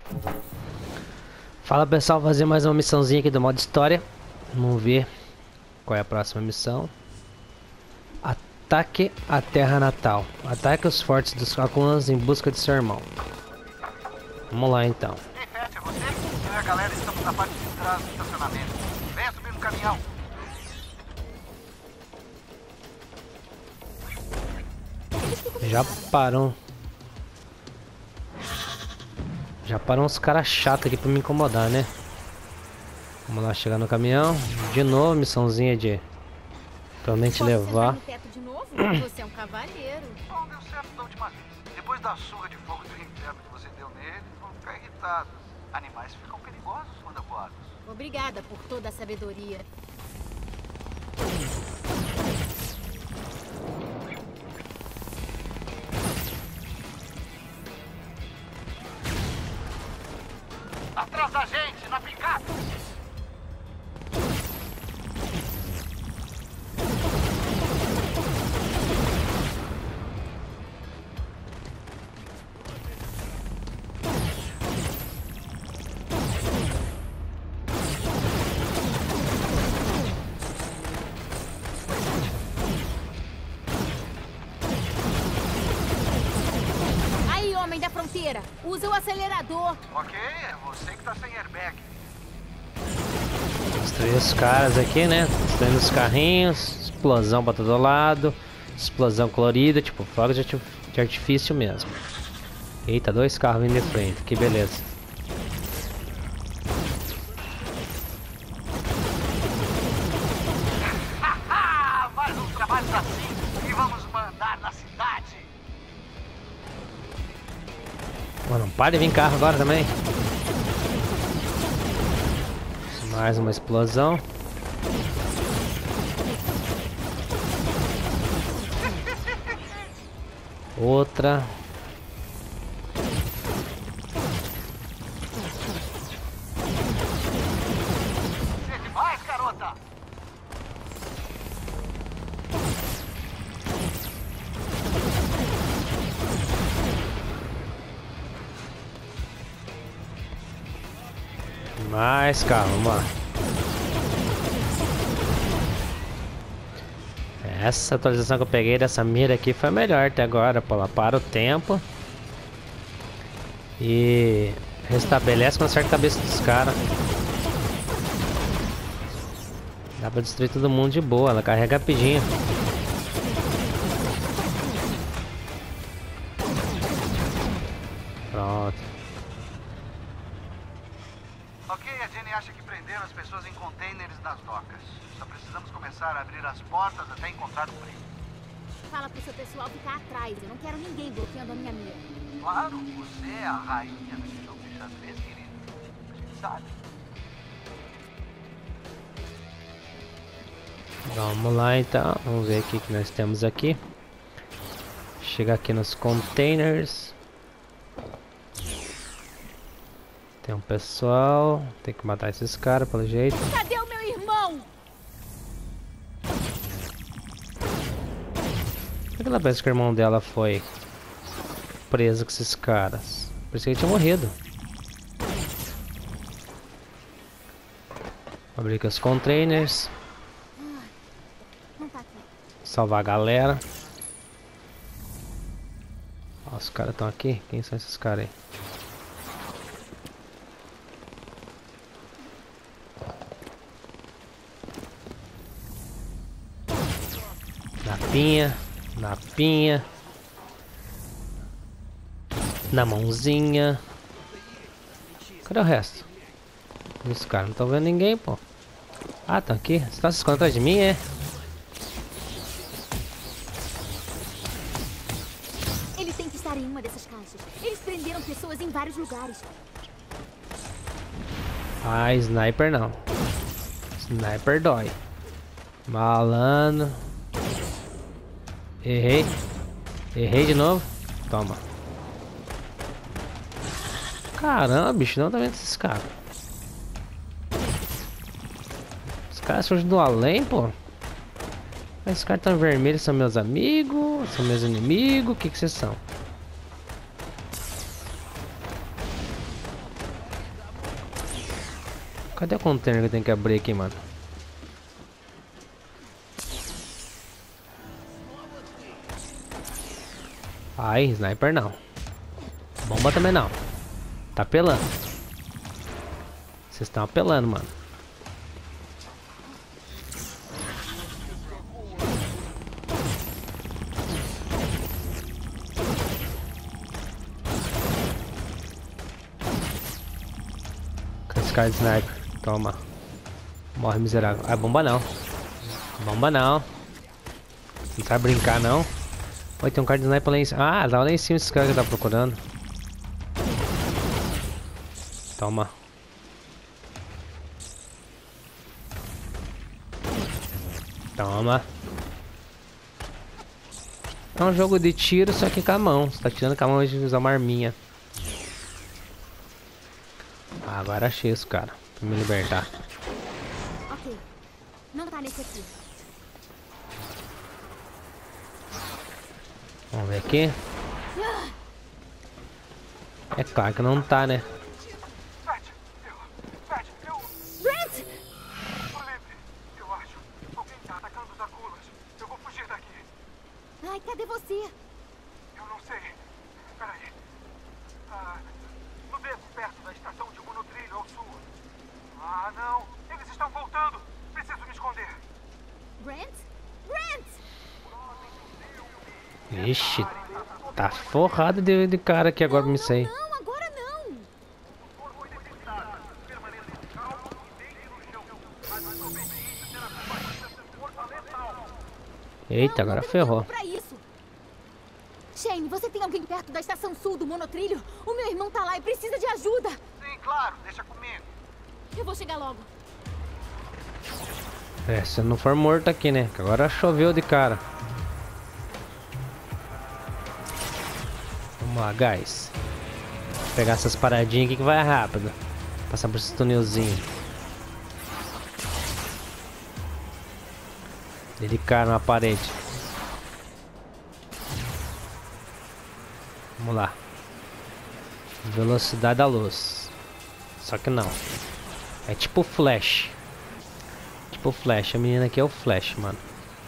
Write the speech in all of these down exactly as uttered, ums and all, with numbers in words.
Fala pessoal, vou fazer mais uma missãozinha aqui do modo história. Vamos ver qual é a próxima missão. Ataque a terra natal. Ataque os fortes dos Kakunas em busca de seu irmão. Vamos lá então. Ei, Fett, é você? Eu e a galera estamos na parte de trás do estacionamento. Venha subir no caminhão. Já parou. Já parou uns caras chatos aqui pra me incomodar, né? Vamos lá, chegar no caminhão. De novo, missãozinha de provavelmente levar. Você teto de novo? Você é um cavalheiro. Não deu certo da última vez. Depois da surra de fogo do inferno que você deu neles, vão ficar irritados. Animais ficam perigosos quando acuados. Obrigada por toda a sabedoria. Atrás da gente, na picape! Aí, homem da fronteira, usa o acelerador. Ok, é você que tá sem airbag. Destruir os caras aqui, né? Destruindo os carrinhos. Explosão pra todo lado. Explosão colorida, tipo fogo de artif- de artifício mesmo. Eita, dois carros vindo de frente, que beleza. Haha! Mais uns trabalhos assim e vamos mandar na cidade. Mano, não para de vir carro agora também. Mais uma explosão. Outra. É demais, garota! Mais carro, vamos lá. Essa atualização que eu peguei dessa mira aqui foi a melhor até agora, pô. Ela para o tempo e restabelece quando acerta a cabeça dos caras. Dá pra destruir todo mundo de boa, ela carrega rapidinho. Pronto. Ok, a Jenny acha que prenderam as pessoas em containers nas docas. Só precisamos começar a abrir as portas até encontrar o preso. Fala pro seu pessoal ficar atrás. Eu não quero ninguém bloqueando a minha mira. Claro, você é a rainha desse jogo de xadrez, querido. A gente sabe. Vamos lá então, vamos ver o que que nós temos aqui. Chega aqui nos containers. Tem um pessoal, tem que matar esses caras pelo jeito. Cadê o meu irmão? Por que ela pensa que o irmão dela foi preso com esses caras? Por isso que ele tinha morrido. Abrir aqui os containers. Não tá aqui. Salvar a galera. Ó, os caras estão aqui. Quem são esses caras aí? Na pinha. Na pinha. Na mãozinha. Cadê o resto? Os caras não estão vendo ninguém, pô. Ah, tá aqui. Você tá se escondendo atrás de mim, é? Ele tem que estar em uma dessas caixas. Eles prenderam pessoas em vários lugares. Ah, sniper não. Sniper dói. Malandro. Errei. Errei de novo. Toma. Caramba, bicho, não tá vendo esses caras. Os caras surgem do além, pô. Esses caras tão vermelhos, são meus amigos, são meus inimigos, o que que vocês são? Cadê o container que eu tenho que abrir aqui, mano? Ai, sniper não. Bomba também não. Tá apelando. Vocês estão apelando, mano. Cascar de sniper. Toma. Morre, miserável. Ah, bomba não. Bomba não. Não sabe brincar, não. Oi, tem um cara de sniper lá em cima. Ah, tava lá em cima esse cara que eu tava procurando. Toma. Toma. É um jogo de tiro, só que com a mão. Você tá tirando com a mão de usar uma arminha. Ah, agora achei os cara. Pra me libertar. Ok. Não tá nesse aqui. Vamos ver aqui. É claro que não tá, né? Fred, eu... Fred, eu... Brent! Tô livre, eu acho. Alguém tá atacando os aculas. Eu vou fugir daqui. Ai, cadê você? Eu não sei. Peraí. Ah, no beco, perto da estação de monotrilho ao sul. Ah, não. Eles estão voltando. Preciso me esconder. Brent? Brent! Ixi, tá forrado de, de cara aqui agora, me sei. Não, agora não! Eita, agora ferrou. Pra isso. Shane, você tem alguém perto da estação sul do monotrilho? O meu irmão tá lá e precisa de ajuda. Sim, claro. Deixa comigo. Eu vou chegar logo. É, se eu não for morto aqui, né? Que agora choveu de cara. Vamos lá, guys. Vou pegar essas paradinhas aqui que vai rápido. Passar por esse túnelzinho. Dedicar na parede. Vamos lá. Velocidade da luz. Só que não. É tipo Flash. Tipo Flash. A menina aqui é o Flash, mano.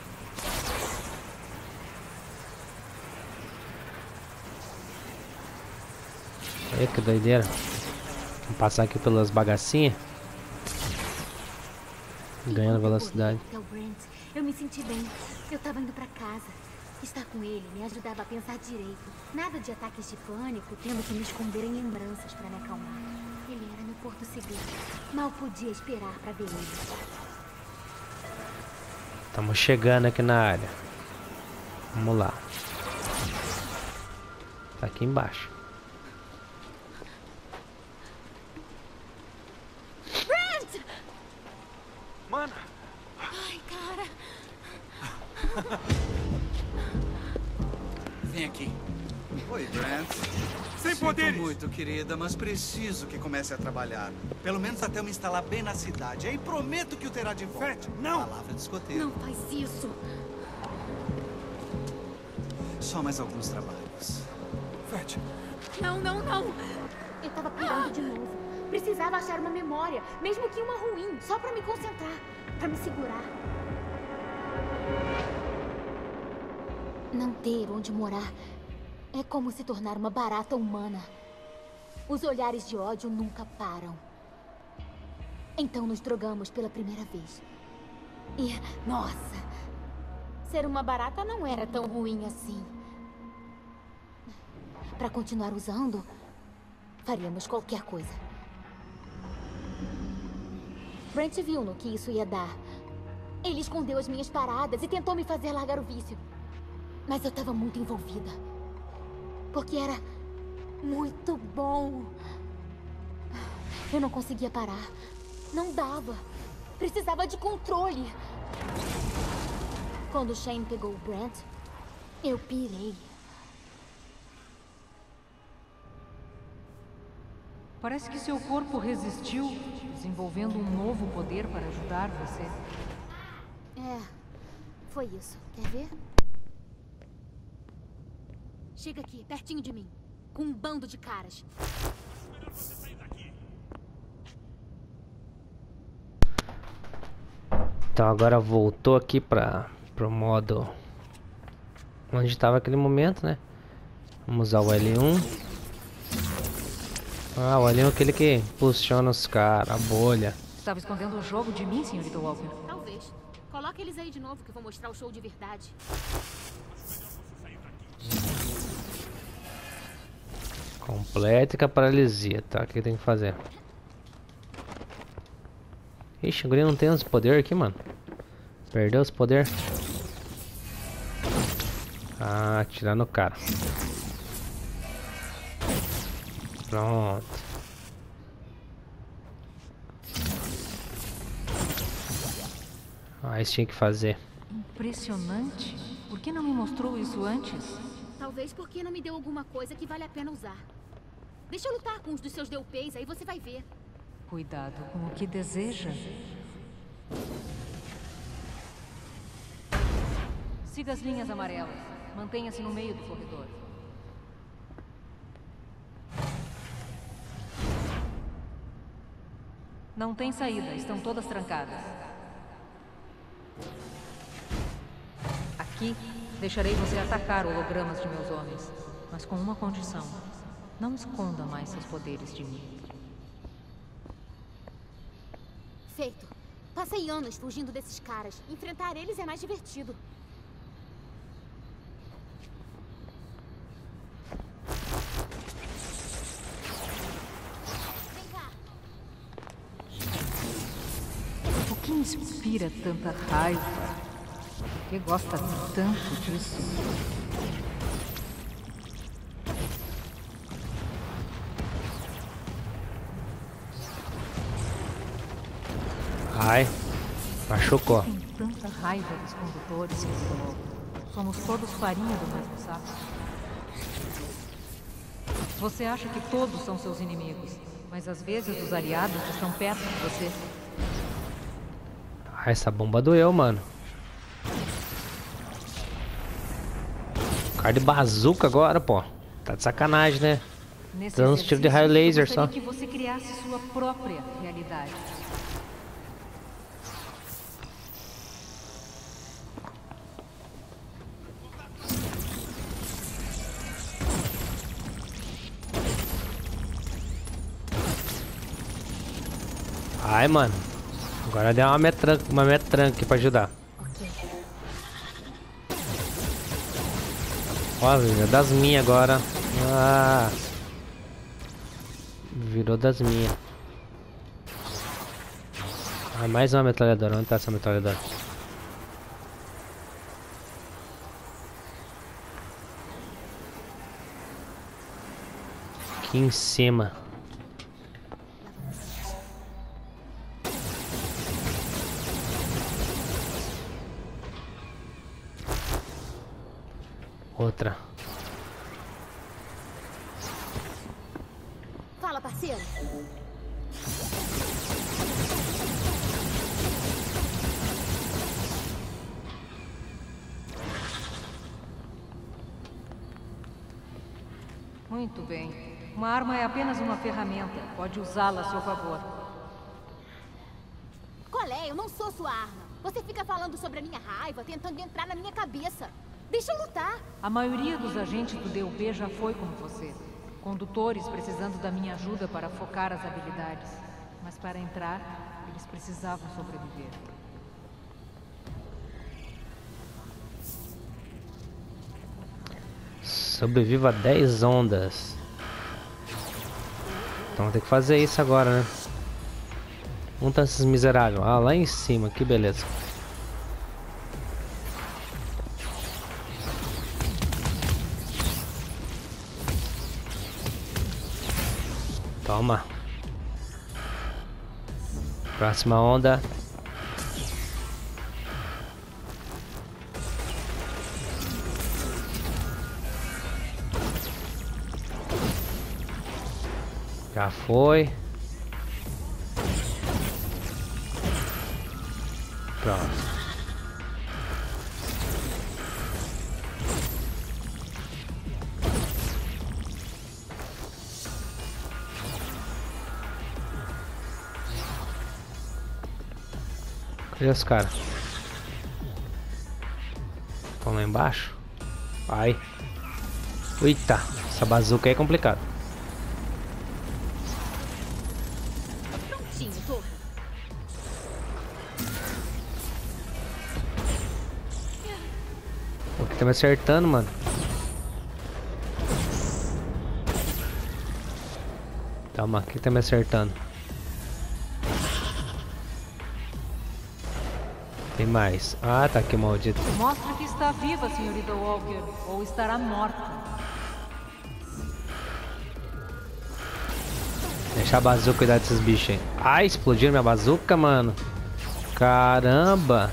Olha que doideira. Vamos passar aqui pelas bagacinhas. Ganhando velocidade. Então, Brent, eu me senti bem. Eu tava indo pra casa. Estar com ele me ajudava a pensar direito. Nada de ataques de pânico, tendo que me esconder em lembranças pra me acalmar. Ele era meu porto seguro. Mal podia esperar pra ver ele. Estamos chegando aqui na área. Vamos lá. Tá aqui embaixo. Brent! Mana, Ai, cara. Vem aqui. Oi, Brent. sem Sinto poderes. muito, querida, mas preciso que comece a trabalhar. Pelo menos até eu me instalar bem na cidade. Aí prometo que o terá de volta. Fred, não. Palavra de escoteiro. Não faz isso. Só mais alguns trabalhos. Fred, Não, não, não. Eu tava pirando de novo. Precisava achar uma memória, mesmo que uma ruim, só pra me concentrar, pra me segurar. Não ter onde morar é como se tornar uma barata humana. Os olhares de ódio nunca param. Então nos drogamos pela primeira vez. E, nossa, ser uma barata não era tão ruim assim. Pra continuar usando, faríamos qualquer coisa. Brent viu no que isso ia dar. Ele escondeu as minhas paradas e tentou me fazer largar o vício. Mas eu estava muito envolvida. Porque era muito bom. Eu não conseguia parar. Não dava. Precisava de controle. Quando Shane pegou o Brent, eu pirei. Parece que seu corpo resistiu, desenvolvendo um novo poder para ajudar você. É, foi isso. Quer ver? Chega aqui, pertinho de mim. Com um bando de caras. Então agora voltou aqui para pro modo onde estava aquele momento, né? Vamos usar o L um. Ah, o L um é aquele que impulsiona os caras, a bolha. Estava escondendo o jogo de mim, senhorita Walker. Talvez. Coloque eles aí de novo que eu vou mostrar o show de verdade. Completa a paralisia, tá? O que tem que fazer? Ixi, o guri não tem os poderes aqui, mano. Perdeu os poderes. Ah, atirar no cara. Pronto. Ah, isso tinha que fazer. Impressionante. Por que não me mostrou isso antes? Talvez porque não me deu alguma coisa que vale a pena usar. Deixa eu lutar com os dos seus D U Ps, aí você vai ver. Cuidado com o que deseja. Siga as linhas amarelas. Mantenha-se no meio do corredor. Não tem saída, estão todas trancadas. Aqui, deixarei você atacar hologramas de meus homens, mas com uma condição. Não esconda mais seus poderes de mim. Feito. Passei anos fugindo desses caras. Enfrentar eles é mais divertido. Vem cá. O que inspira tanta raiva? Por que gosta tanto disso? Ai, machucou. Tem tanta raiva dos condutores, senhor Walker. Somos todos farinha do mesmo saco. Você acha que todos são seus inimigos, mas às vezes os aliados estão perto de você. Ah, essa bomba doeu, mano. Cara de bazuca agora, pô. Tá de sacanagem, né? Nesse Dando uns tiros de raio laser eu só. gostaria que você criasse sua própria realidade. Ai, mano. Agora deu uma metranca, uma metranca aqui pra ajudar. Ó, virou das minhas agora. Ah. Virou das minhas. Ah, mais uma metralhadora. Onde tá essa metralhadora? Aqui em cima. Outra. Fala, parceiro. Muito bem. Uma arma é apenas uma ferramenta. Pode usá-la a seu favor. Qual é? Eu não sou sua arma. Você fica falando sobre a minha raiva, tentando entrar na minha cabeça. Deixa eu lutar. A maioria dos agentes do D U P já foi como você. Condutores precisando da minha ajuda para focar as habilidades. Mas para entrar, eles precisavam sobreviver. Sobreviva a dez ondas. Então vou ter que fazer isso agora, né? Onde tá esses miseráveis? Ah, lá em cima, que beleza. Toma. Próxima onda. Já foi. Pronto. Cadê os caras? Estão lá embaixo? Vai. Eita, essa bazuca aí é complicada. Prontinho, tô. O que tá me acertando, mano? Calma, o que tá me acertando? Tem mais. Ah, tá aqui, maldito. Mostra que está viva, senhorita Walker, ou estará morta. Deixa a bazuca cuidar desses bichos aí. Ai, explodiram minha bazuca, mano. Caramba.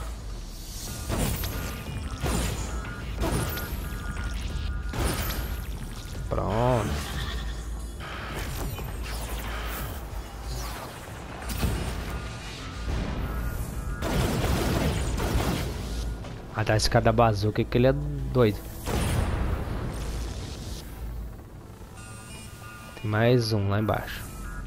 Pronto. Ah, tá, esse cara da bazuca que ele é doido. Tem mais um lá embaixo.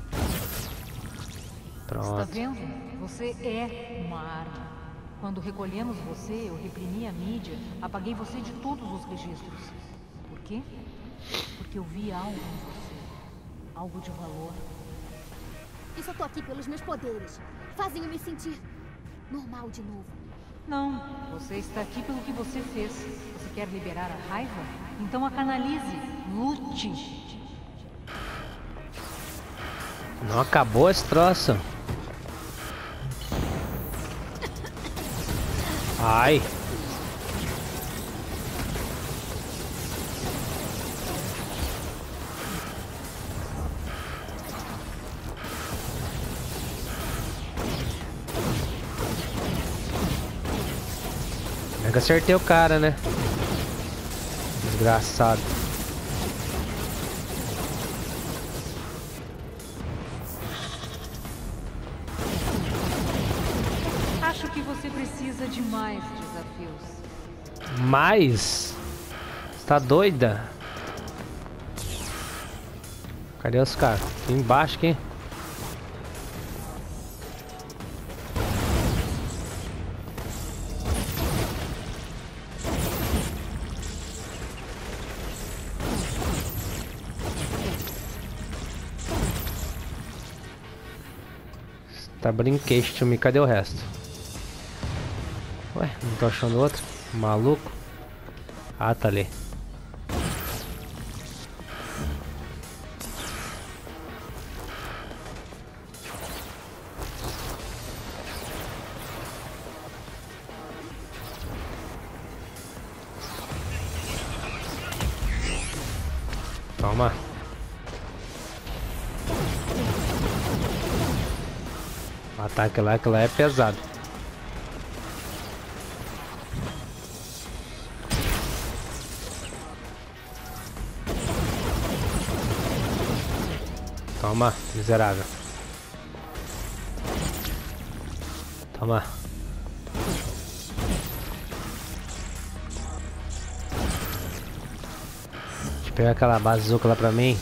Está Pronto. vendo? Você é uma arma. Quando recolhemos você, eu reprimi a mídia, apaguei você de todos os registros. Por quê? Porque eu vi algo em você. Algo de valor. Eu só tô aqui pelos meus poderes. Fazem eu me sentir normal de novo. Não, você está aqui pelo que você fez. Você quer liberar a raiva? Então a canalize. Lute. Não acabou esse troço. Ai. É que acertei o cara, né? Desgraçado. Acho que você precisa de mais desafios. Mais? Você tá doida? Cadê os caras? Aqui embaixo aqui. Tá brinquedo, cadê o resto? Ué, não tô achando outro. Maluco. Ah, tá ali. Toma. O ataque lá, que lá é pesado. Toma, miserável. Toma. Deixa eu pegar aquela bazuca lá pra mim.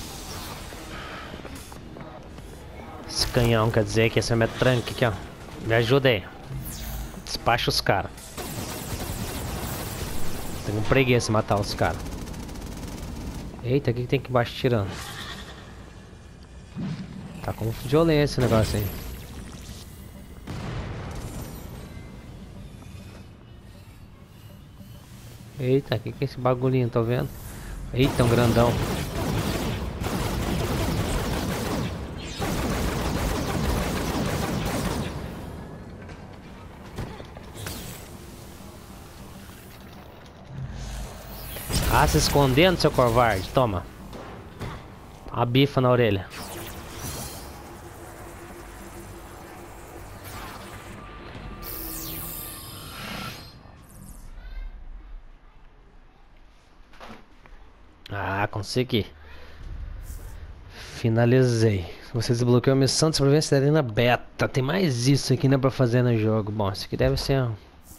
Esse canhão quer dizer que esse é meu tranque aqui, ó. Me ajuda aí. Despacha os caras. Tenho preguiça de matar os caras. Eita, o que tem aqui embaixo tirando? Tá com violência esse negócio aí. Eita, o que, que é esse bagulhinho, tá vendo? Eita, um grandão. Ah, se escondendo, seu covarde. Toma. A bifa na orelha. Ah, consegui. Finalizei. Você desbloqueou a missão de sobrevivência da Arena Beta. Tem mais isso aqui, né, pra fazer no jogo. Bom, isso aqui deve ser...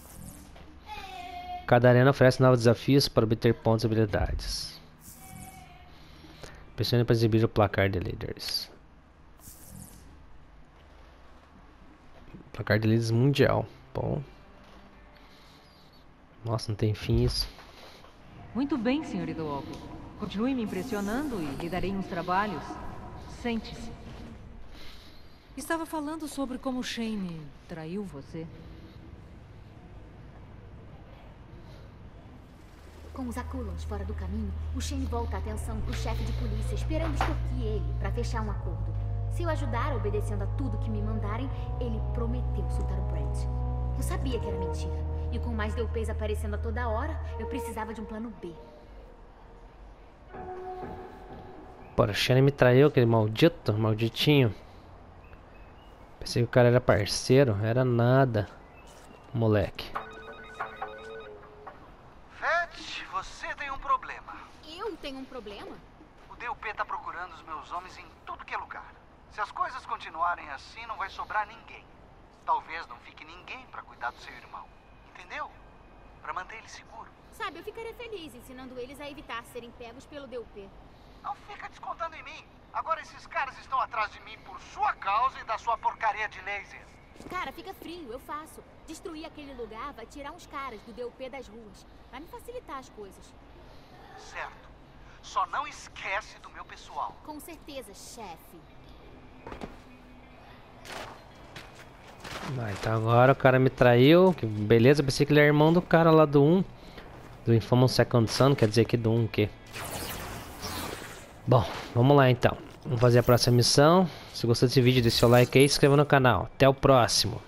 Cada arena oferece novos desafios para obter pontos e habilidades. Pressione para exibir o placar de líderes. Placar de líderes mundial. bom. Nossa, não tem fim isso. Muito bem, senhor Idolop. Continue me impressionando e lhe darei uns trabalhos. Sente-se. Estava falando sobre como Shane traiu você. Com os Akulons fora do caminho, o Shane volta a atenção pro chefe de polícia, esperando extorquir ele pra fechar um acordo. Se eu ajudar obedecendo a tudo que me mandarem, ele prometeu soltar o Brent. Eu sabia que era mentira. E com mais D U Ps aparecendo a toda hora, eu precisava de um plano B. Porra, o Shane me traiu, aquele maldito, malditinho. Pensei que o cara era parceiro, era nada, moleque. Veth, você tem um problema. Eu tenho um problema? O D U P tá procurando os meus homens em tudo que é lugar. Se as coisas continuarem assim, não vai sobrar ninguém. Talvez não fique ninguém pra cuidar do seu irmão. Entendeu? Pra manter ele seguro. Sabe, eu ficaria feliz ensinando eles a evitar serem pegos pelo D U P. Não fica descontando em mim. Agora esses caras estão atrás de mim por sua causa e da sua porcaria de laser. Cara, fica frio, eu faço. Destruir aquele lugar vai tirar uns caras do D U P das ruas. Vai me facilitar as coisas. Certo. Só não esquece do meu pessoal. Com certeza, chefe. Ah, então agora o cara me traiu. Que beleza, pensei que ele era irmão do cara lá do um. Do Infamous Second Son, quer dizer que do um o quê? Bom, vamos lá então. Vamos fazer a próxima missão. Se gostou desse vídeo, deixa o like aí e se inscreva no canal. Até o próximo.